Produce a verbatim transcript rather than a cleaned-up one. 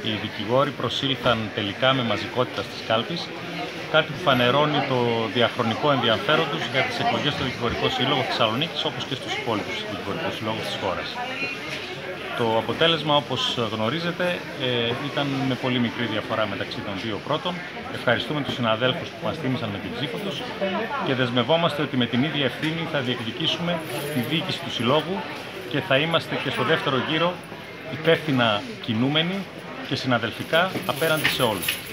οι δικηγόροι προσήλθαν τελικά με μαζικότητα στις κάλπεις, κάτι που φανερώνει το διαχρονικό ενδιαφέρον τους για τις εκλογές στο Δικηγορικό Σύλλογο Θεσσαλονίκης, όπως και στους υπόλοιπους δικηγορικούς συλλόγους της χώρας. Το αποτέλεσμα, όπως γνωρίζετε, ήταν με πολύ μικρή διαφορά μεταξύ των δύο πρώτων. Ευχαριστούμε τους συναδέλφους που μας τίμησαν με την ψήφο τους και δεσμευόμαστε ότι με την ίδια ευθύνη θα διεκδικήσουμε τη διοίκηση του Συλλόγου και θα είμαστε και στο δεύτερο γύρο υπεύθυνα κινούμενοι και συναδελφικά απέναντι σε όλους.